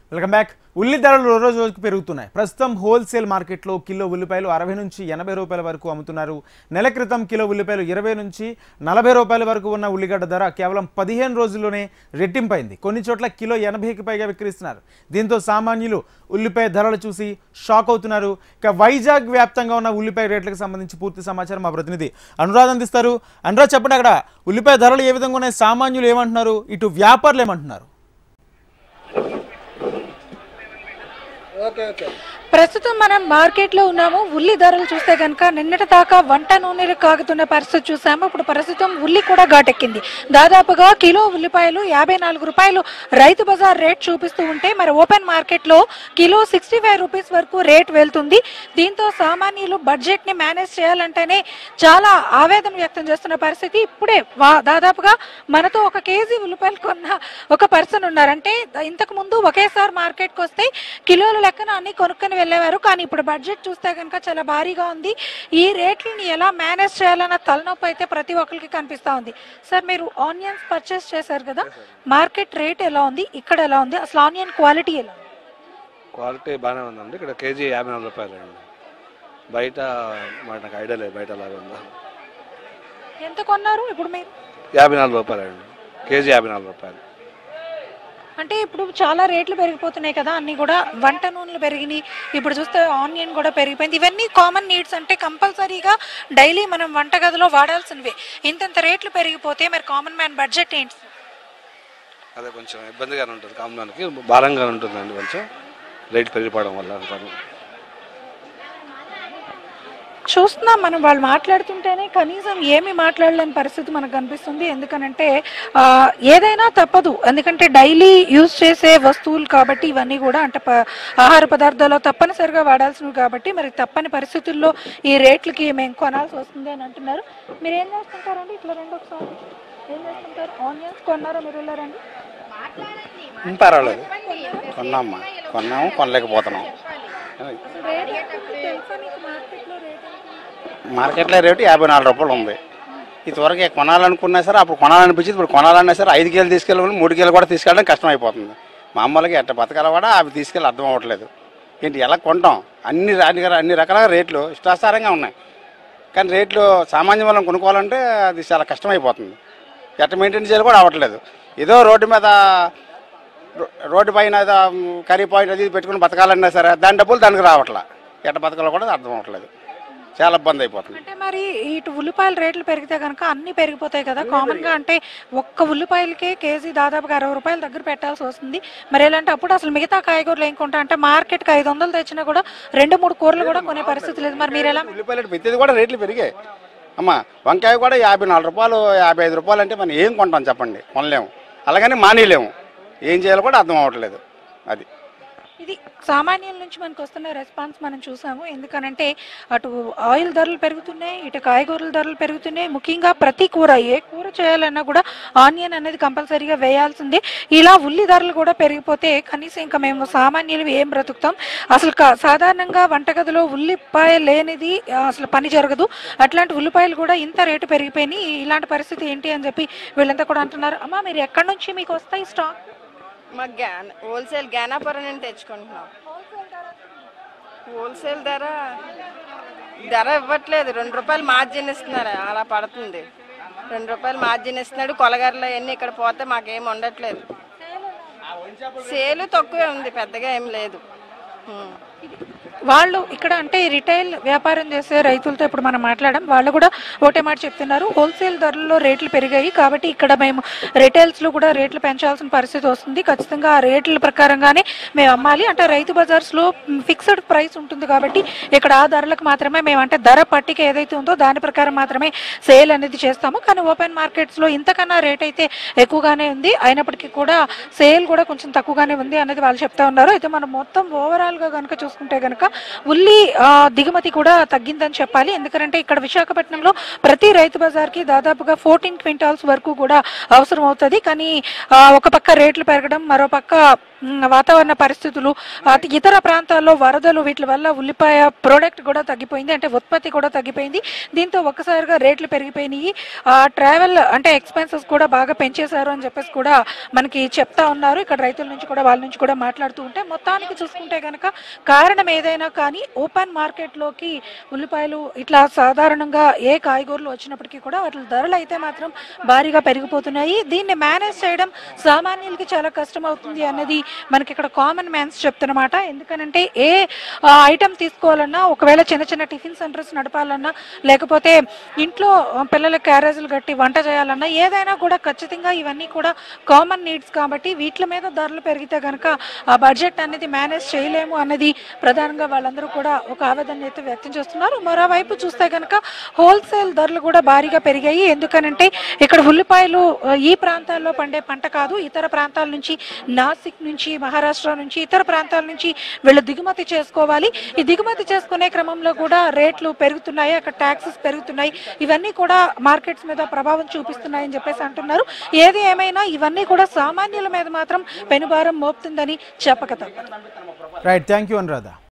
Welcome back. ఉల్లి ధరలు రోజు రోజుకు పెరుగుతున్నాయి. ప్రస్తుతం హోల్సేల్ మార్కెట్లో కిలో ఉల్లిపాయలు 60 నుంచి 80 రూపాయల వరకు అమ్ముతున్నారు. నెల క్రితం కిలో ఉల్లిపాయలు 20 నుంచి 40 రూపాయల వరకు ఉన్న ఉల్లిగడ్డ ధర కేవలం 15 రోజుల్లోనే రెట్టింపైంది. కొన్ని చోట్ల కిలో 80కి పైగా విక్రయిస్తున్నారు. దీంతో సామాన్యులు ఉల్లిపాయ ధరలు చూసి షాక్ అవుతున్నారు. ఇక వైజాగ్ వ్యాప్తంగా ఉన్న ఉల్లిపాయ రేట్లకు సంబంధించి పూర్తి సమాచారం మా ప్రతినిధి అనురాధ అందిస్తారు. అనురాధ, చెప్పండి, అక్కడ ఉల్లిపాయ ధరలు ఏ విధంగా ఉన్నాయి, సామాన్యులు ఏమంటున్నారు, ఇటు వ్యాపారులు ఏమంటున్నారు? ప్రస్తుతం మనం మార్కెట్లో ఉన్నాము. ఉల్లి ధరలు చూస్తే కనుక నిన్నటి దాకా వంట నూనెలు కాగుతున్న పరిస్థితి చూసాము. ఇప్పుడు ప్రస్తుతం ఉల్లి కూడా ఘాటెక్కింది. దాదాపుగా కిలో ఉల్లిపాయలు 54 రూపాయలు రైతు బజార్ రేట్ చూపిస్తూ ఉంటే మరి ఓపెన్ మార్కెట్లో కిలో 65 రూపీస్ వరకు రేట్ వెళ్తుంది. దీంతో సామాన్యులు బడ్జెట్ ని మేనేజ్ చేయాలంటేనే చాలా ఆవేదన వ్యక్తం చేస్తున్న పరిస్థితి. ఇప్పుడే దాదాపుగా మనతో 1 కేజీ ఉల్లిపాయలు కొన్న ఒక పర్సన్ ఉన్నారు. అంటే ఇంతకు ముందు ఒకేసారి మార్కెట్కి వస్తే కిలోల లెక్కన అన్ని కొనుక్కొని వెళ్ళేవారు. కానీ ఇప్పుడు బడ్జెట్ చూస్తే కనుక చాలా భారీగా ఉంది. ఈ రేట్లని ఎలా మేనేజ్ చేయాలన్న తలనొప్పి అయితే ప్రతి ఒక్కరికి కనిపిస్తూ ఉంది. సార్, మీరు ఆనియన్స్ పర్చేస్ చేశారు కదా, మార్కెట్ రేట్ ఎలా ఉంది, ఇక్కడ ఎలా ఉంది, అసలు ఆనియన్ క్వాలిటీ ఎలా ఉంది? క్వాలిటీ బాగానే ఉందండి. ఇక్కడ కేజీ 54 రూపాయలు అండి. బయట నాకు ఐడియా లేదు బయట లాగా ఉందా. ఎంత కొన్నారు ఇప్పుడు మీరు? 54 రూపాయలు అండి, కేజీ 54 రూపాయలు. అంటే ఇప్పుడు చాలా రేట్లు పెరిగిపోతున్నాయి కదా, అన్ని కూడా వంట నూనెలు పెరిగినాయి. ఇప్పుడు చూస్తే ఆనియన్ కూడా పెరిగిపోయింది. ఇవన్నీ కామన్ నీడ్స్, అంటే కంపల్సరీగా డైలీ మనం వంటగదిలో వాడాల్సినవి. ఇంత రేట్లు పెరిగిపోతే మరి కామన్ మ్యాన్ బడ్జెట్ ఏంటి? అదే కొంచెం ఇబ్బందిగానే ఉంటుంది, కామన్ మ్యాన్కి భారంగా ఉంటుందండి కొంచెం రేట్ పెరిగిపోవడం వల్ల అంటారు. చూస్తున్నాం మనం, వాళ్ళు మాట్లాడుతుంటేనే కనీసం ఏమి మాట్లాడలేని పరిస్థితి మనకు కనిపిస్తుంది. ఎందుకనంటే ఏదైనా తప్పదు, ఎందుకంటే డైలీ యూజ్ చేసే వస్తువులు కాబట్టి ఇవన్నీ కూడా, అంటే ఆహార పదార్థాలు తప్పనిసరిగా వాడాల్సినవి కాబట్టి మరి తప్పని పరిస్థితుల్లో ఈ రేట్లకి మేము కొనాల్సి వస్తుంది అని అంటున్నారు. మీరు ఏం చేస్తుంటారండి? ఇట్లా రెండు ఒకసారి ఏం చేస్తుంటారు? ఆనియన్స్ కొన్నారా మీరు? వెళ్ళారండి? పర్వాలేదు, కొన్నాము కొనలేకపోతున్నాం. మార్కెట్లో రేటు 54 రూపాయలు ఉంది. ఇంతవరకు కొనాలనుకున్నా సరే అప్పుడు కొనాలనిపించింది, ఇప్పుడు కొనాలన్నా సరే 5 కేజీలు తీసుకెళ్ళి 3 కేజీలు కూడా తీసుకెళ్ళడం కష్టమైపోతుంది. మామూలుగా ఎట్ట బతకాల కూడా అవి తీసుకెళ్ళి అర్థం అవ్వట్లేదు. ఏంటి ఎలా కొంటాం? అన్ని రకాల రేట్లు ఇష్టాసారంగా ఉన్నాయి. కానీ రేట్లు సామాన్య వాళ్ళని కొనుక్కోవాలంటే అది చాలా కష్టమైపోతుంది. ఎట్ట మెయింటైన్ చేయాలి కూడా అవ్వట్లేదు. ఏదో రోడ్డు పైన కర్రీ పాయింట్ అది పెట్టుకుని బతకాలన్నా సరే దాని డబ్బులు దానికి రావట్లా. ఎట్ట బతకాలో కూడా అర్థం అవ్వట్లేదు, చాలా ఇబ్బంది అయిపోతుంది. అంటే మరి ఇటు ఉల్లిపాయల రేట్లు పెరిగితే కనుక అన్ని పెరిగిపోతాయి కదా కామన్ గా. అంటే ఒక్క ఉల్లిపాయలకే కేజీ దాదాపుగా 60 రూపాయల దగ్గర పెట్టాల్సి వస్తుంది. మరి ఎలాంటి అప్పుడు అసలు మిగతా కాయగూరలు ఏం కొంటా అంటే మార్కెట్కి 500 తెచ్చినా కూడా 2-3 కూరలు కూడా కొనే పరిస్థితి లేదు. మరి మీరు ఎలా? ఉల్లిపాయలు ప్రతిది కూడా రేట్లు పెరిగాయి అమ్మా. వంకాయ కూడా 54 రూపాయలు 55 రూపాయలు అంటే మనం ఏం కొంటాం చెప్పండి? కొనలేము, అలాగని మానేయలేము. ఏం చేయాలో కూడా అర్థం అవ్వట్లేదు. అది ఇది సామాన్యుల నుంచి మనకు వస్తున్న రెస్పాన్స్ మనం చూసాము. ఎందుకనంటే అటు ఆయిల్ ధరలు పెరుగుతున్నాయి, ఇటు కాయగూరల ధరలు పెరుగుతున్నాయి. ముఖ్యంగా ప్రతి కూర, ఏ కూర చేయాలన్నా కూడా ఆనియన్ అనేది కంపల్సరీగా వేయాల్సిందే. ఇలా ఉల్లి ధరలు కూడా పెరిగిపోతే కనీసం ఇంకా మేము సామాన్యులు ఏం బ్రతుకుతాం? అసలు సాధారణంగా వంటగదిలో ఉల్లిపాయ లేనిది అసలు పని జరగదు. అట్లాంటి ఉల్లిపాయలు కూడా ఇంత రేటు పెరిగిపోయినాయి. ఇలాంటి పరిస్థితి ఏంటి అని చెప్పి వీళ్ళంతా కూడా అంటున్నారు. అమ్మ, మీరు ఎక్కడి నుంచి మీకు వస్తాయి స్టాక్? మాకు హోల్సేల్ జ్ఞానాపురం నుండి తెచ్చుకుంటున్నాం. హోల్సేల్ ధర ఇవ్వట్లేదు. 2 రూపాయలు మార్జిన్ ఇస్తున్నారు, అలా పడుతుంది. 2 రూపాయలు మార్జిన్ ఇస్తున్నాడు. కొలగరలో ఎన్ని ఇక్కడ పోతే మాకేం ఉండట్లేదు. సేలు తక్కువే ఉంది, పెద్దగా ఏం లేదు. వాళ్ళు ఇక్కడ అంటే రిటైల్ వ్యాపారం చేసే రైతులతో ఇప్పుడు మనం మాట్లాడడం, వాళ్ళు కూడా ఒకటే మాట చెప్తున్నారు. హోల్సేల్ ధరల్లో రేట్లు పెరిగాయి కాబట్టి ఇక్కడ మేము రిటైల్స్లో కూడా రేట్లు పెంచాల్సిన పరిస్థితి వస్తుంది. ఖచ్చితంగా ఆ రేట్ల ప్రకారంగానే మేము అమ్మాలి. అంటే రైతు బజార్స్లో ఫిక్స్డ్ ప్రైస్ ఉంటుంది కాబట్టి ఇక్కడ ఆ ధరలకు మాత్రమే మేము, అంటే ధర పట్టిక ఏదైతే ఉందో దాని ప్రకారం మాత్రమే సేల్ అనేది చేస్తాము. కానీ ఓపెన్ మార్కెట్స్లో ఇంతకన్నా రేట్ అయితే ఎక్కువగానే ఉంది. అయినప్పటికీ కూడా సేల్ కూడా కొంచెం తక్కువగానే ఉంది అనేది వాళ్ళు చెప్తా ఉన్నారు. అయితే మనం మొత్తం ఓవరాల్గా కనుక చూసుకుంటే కనుక ఉల్లి దిగుమతి కూడా తగ్గిందని చెప్పాలి. ఎందుకంటే ఇక్కడ విశాఖపట్నంలో ప్రతి రైతు బజార్కి దాదాపుగా 14 క్వింటాల్స్ వరకు కూడా అవసరం అవుతుంది. కానీ ఒక పక్క రేట్లు పెరగడం, మరో పక్క వాతావరణ పరిస్థితులు, ఇతర ప్రాంతాల్లో వరదలు, వీటి వల్ల ఉల్లిపాయ ప్రోడక్ట్ కూడా తగ్గిపోయింది, అంటే ఉత్పత్తి కూడా తగ్గిపోయింది. దీంతో ఒక్కసారిగా రేట్లు పెరిగిపోయినాయి. ట్రావెల్ అంటే ఎక్స్పెన్సెస్ కూడా బాగా పెంచేశారు అని చెప్పేసి కూడా మనకి చెప్తా ఉన్నారు. ఇక్కడ రైతుల నుంచి కూడా వాళ్ళ నుంచి కూడా మాట్లాడుతూ ఉంటే మొత్తానికి చూసుకుంటే కనుక కారణం ఏదైనా కానీ ఓపెన్ మార్కెట్లోకి ఉల్లిపాయలు ఇట్లా సాధారణంగా ఏ కాయగూరలు వచ్చినప్పటికీ కూడా వాటి ధరలు అయితే మాత్రం భారీగా పెరిగిపోతున్నాయి. దీన్ని మేనేజ్ చేయడం సామాన్యులకి చాలా కష్టం అవుతుంది అన్నది మనకి ఇక్కడ కామన్ మ్యాన్స్ చెప్తున్నమాట. ఎందుకనంటే ఏ ఐటమ్ తీసుకోవాలన్నా, ఒకవేళ చిన్న చిన్న టిఫిన్ సెంటర్స్ నడపాలన్నా, లేకపోతే ఇంట్లో పిల్లల క్యారేజీలు కట్టి వంట చేయాలన్నా, ఏదైనా కూడా ఖచ్చితంగా ఇవన్నీ కూడా కామన్ నీడ్స్ కాబట్టి వీటి మీద ధరలు పెరిగితే కనుక ఆ బడ్జెట్ అనేది మేనేజ్ చేయలేము అన్నది ప్రధానంగా వాళ్ళందరూ కూడా ఒక ఆవేదన అయితే వ్యక్తం చేస్తున్నారు. మరోవైపు చూస్తే కనుక హోల్సేల్ ధరలు కూడా భారీగా పెరిగాయి. ఎందుకనంటే ఇక్కడ ఉల్లిపాయలు ఈ ప్రాంతాల్లో పండే పంట కాదు, ఇతర ప్రాంతాల నుంచి, నాసిక్ నుంచి, మహారాష్ట్ర నుంచి, ఇతర ప్రాంతాల నుంచి వీళ్ళు దిగుమతి చేసుకోవాలి. ఈ దిగుమతి చేసుకునే క్రమంలో కూడా రేట్లు పెరుగుతున్నాయి, అక్కడ ట్యాక్సెస్ పెరుగుతున్నాయి. ఇవన్నీ కూడా మార్కెట్స్ మీద ప్రభావం చూపిస్తున్నాయని చెప్పేసి అంటున్నారు. ఏది ఏమైనా ఇవన్నీ కూడా సామాన్యుల మీద మాత్రం పెనుభారం మోపుతుందని చెప్పక తప్పదు. Right, thank you Anuradha.